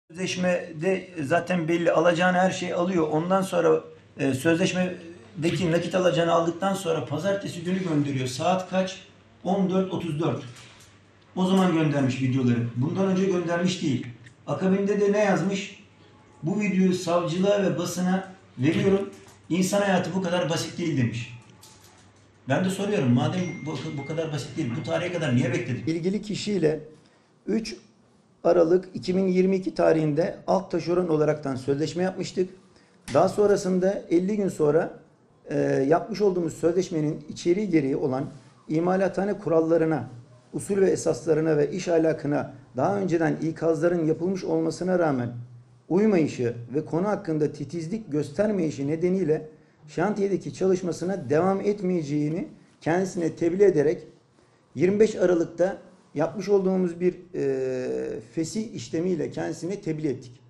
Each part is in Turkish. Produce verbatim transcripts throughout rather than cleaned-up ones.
Sözleşmede zaten belli, alacağını her şeyi alıyor. Ondan sonra e, sözleşmedeki nakit alacağını aldıktan sonra pazartesi günü gönderiyor. Saat kaç? on dört otuz dört. O zaman göndermiş videoları. Bundan önce göndermiş değil. Akabinde de ne yazmış? Bu videoyu savcılığa ve basına veriyorum. İnsan hayatı bu kadar basit değil demiş. Ben de soruyorum, madem bu, bu kadar basit değil, bu tarihe kadar niye bekledin? İlgili kişiyle üç Aralık iki bin yirmi iki tarihinde alt taşeron olaraktan sözleşme yapmıştık. Daha sonrasında elli gün sonra e, yapmış olduğumuz sözleşmenin içeriği gereği olan imalathane kurallarına, usul ve esaslarına ve iş ahlakına daha önceden ikazların yapılmış olmasına rağmen uymayışı ve konu hakkında titizlik göstermeyişi nedeniyle şantiyedeki çalışmasına devam etmeyeceğini kendisine tebliğ ederek yirmi beş Aralık'ta yapmış olduğumuz bir e, fesih işlemiyle kendisine tebliğ ettik.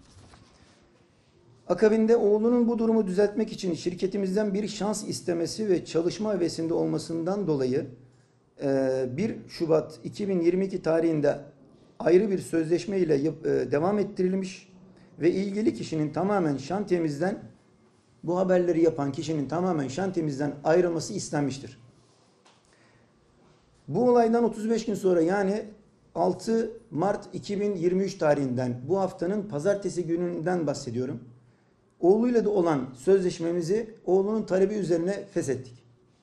Akabinde oğlunun bu durumu düzeltmek için şirketimizden bir şans istemesi ve çalışma hevesinde olmasından dolayı e, bir Şubat iki bin yirmi iki tarihinde ayrı bir sözleşme ile e, devam ettirilmiş ve ilgili kişinin tamamen şantiyemizden, bu haberleri yapan kişinin tamamen şantiyemizden ayrılması istenmiştir. Bu olaydan otuz beş gün sonra, yani altı Mart iki bin yirmi üç tarihinden, bu haftanın pazartesi gününden bahsediyorum. Oğluyla da olan sözleşmemizi oğlunun talebi üzerine feshettik.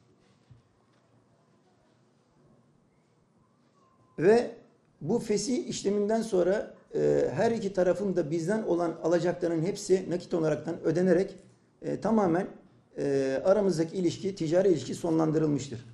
Ve bu fesih işleminden sonra e, her iki tarafın da bizden olan alacaklarının hepsi nakit olaraktan ödenerek e, tamamen e, aramızdaki ilişki, ticari ilişki sonlandırılmıştır.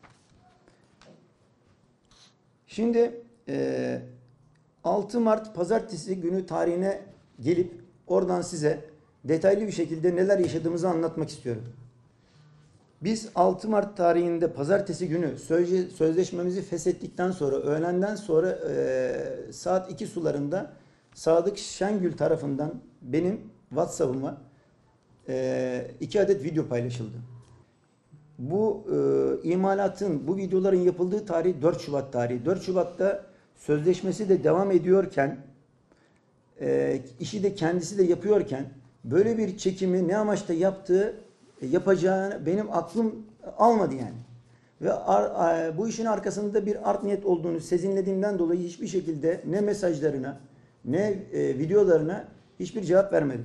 Şimdi e, altı Mart pazartesi günü tarihine gelip oradan size detaylı bir şekilde neler yaşadığımızı anlatmak istiyorum. Biz altı Mart tarihinde pazartesi günü sözleşmemizi feshettikten sonra, öğlenden sonra e, saat iki sularında Sadık Şengül tarafından benim WhatsApp'ıma e, iki adet video paylaşıldı. Bu e, imalatın, bu videoların yapıldığı tarih dört Şubat tarihi. dört Şubat'ta sözleşmesi de devam ediyorken, e, işi de kendisi de yapıyorken, böyle bir çekimi ne amaçla yaptığı, e, yapacağını benim aklım almadı yani. Ve ar, a, bu işin arkasında bir art niyet olduğunu sezinlediğimden dolayı hiçbir şekilde ne mesajlarına ne e, videolarına hiçbir cevap vermedim.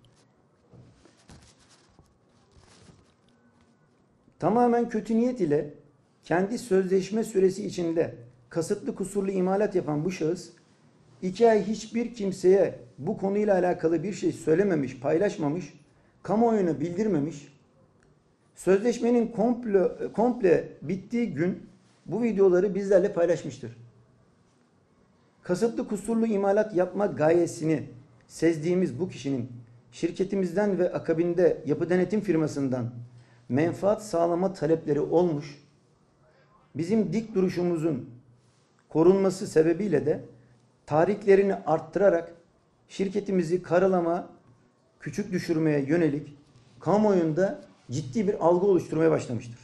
Tamamen kötü niyet ile kendi sözleşme süresi içinde kasıtlı kusurlu imalat yapan bu şahıs iki ay hiçbir kimseye bu konuyla alakalı bir şey söylememiş, paylaşmamış, kamuoyuna bildirmemiş. Sözleşmenin komple, komple bittiği gün bu videoları bizlerle paylaşmıştır. Kasıtlı kusurlu imalat yapma gayesini sezdiğimiz bu kişinin şirketimizden ve akabinde yapı denetim firmasından menfaat sağlama talepleri olmuş. Bizim dik duruşumuzun korunması sebebiyle de tarihlerini arttırarak şirketimizi karalama, küçük düşürmeye yönelik kamuoyunda ciddi bir algı oluşturmaya başlamıştır.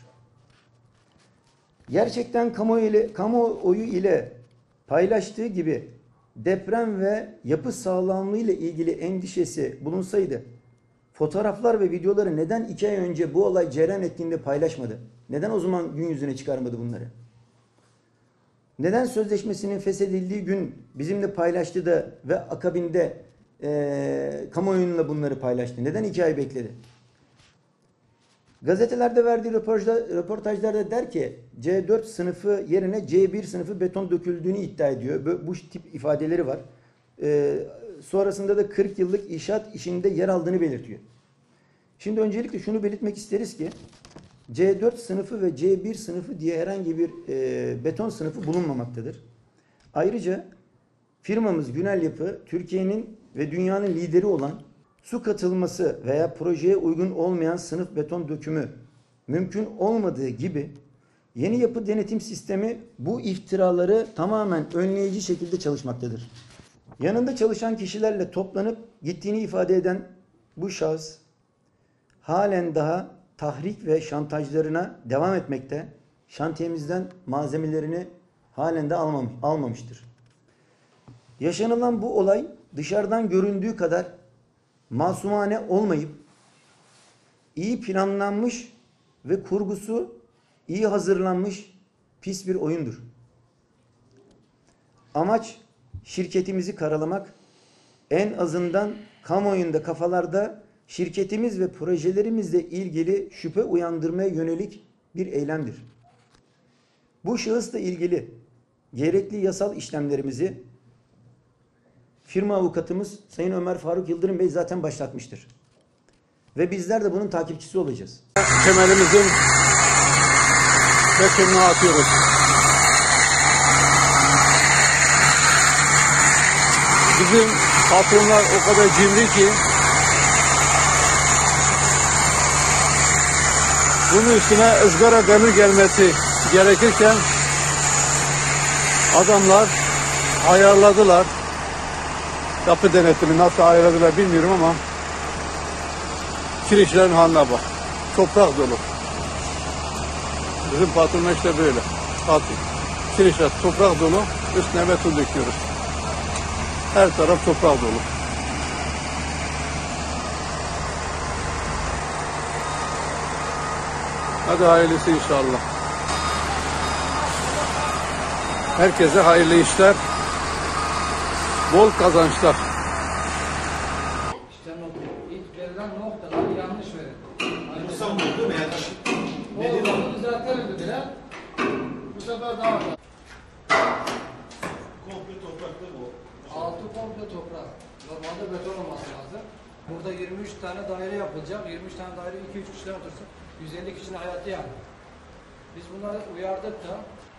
Gerçekten kamuoyu ile, kamuoyu ile paylaştığı gibi deprem ve yapı sağlamlığı ile ilgili endişesi bulunsaydı, fotoğraflar ve videoları neden iki ay önce bu olay cereyan ettiğinde paylaşmadı? Neden o zaman gün yüzüne çıkarmadı bunları? Neden sözleşmesinin feshedildiği gün bizimle paylaştı da ve akabinde e, kamuoyuyla bunları paylaştı? Neden iki ay bekledi? Gazetelerde verdiği röportajda, röportajlarda der ki C dört sınıfı yerine C bir sınıfı beton döküldüğünü iddia ediyor. Bu, bu tip ifadeleri var. E, sonrasında da kırk yıllık inşaat işinde yer aldığını belirtiyor. Şimdi öncelikle şunu belirtmek isteriz ki C dört sınıfı ve C bir sınıfı diye herhangi bir e, beton sınıfı bulunmamaktadır. Ayrıca firmamız Günel Yapı, Türkiye'nin ve dünyanın lideri olan su katılması veya projeye uygun olmayan sınıf beton dökümü mümkün olmadığı gibi yeni yapı denetim sistemi bu iftiraları tamamen önleyici şekilde çalışmaktadır. Yanında çalışan kişilerle toplanıp gittiğini ifade eden bu şahıs halen daha tahrik ve şantajlarına devam etmekte, şantiyemizden malzemelerini halen de almam, almamıştır. Yaşanılan bu olay dışarıdan göründüğü kadar masumane olmayıp iyi planlanmış ve kurgusu iyi hazırlanmış pis bir oyundur. Amaç şirketimizi karalamak, en azından kamuoyunda, kafalarda şirketimiz ve projelerimizle ilgili şüphe uyandırmaya yönelik bir eylemdir. Bu şahısla ilgili gerekli yasal işlemlerimizi firma avukatımız Sayın Ömer Faruk Yıldırım Bey zaten başlatmıştır. Ve bizler de bunun takipçisi olacağız. Kemerimizin beşini atıyoruz. Bizim patronlar o kadar cimri ki bunun üstüne ızgara demir gelmesi gerekirken adamlar ayarladılar. Yapı denetimi nasıl ayarladılar bilmiyorum ama kirişlerin haline bak. Toprak dolu. Bizim patronlar işte böyle. Patron. Kirişler toprak dolu. Üstüne beton döküyoruz. Her taraf toprak dolu. Hadi hayırlısı inşallah. Herkese hayırlı işler. Bol kazançlar. İşte ilk verilen noktalar yanlış verin. Musam buldu mu yanlış? Olmadı düzeltelim dediler. Bu sefer daha da. Komple toprakta bu. Altı komple toprak. Normalde beton olması lazım. Burada yirmi üç tane daire yapılacak. yirmi üç tane daire iki üç kişiden otursun. yüz elli kişinin hayatı yani. Biz bunları uyardık da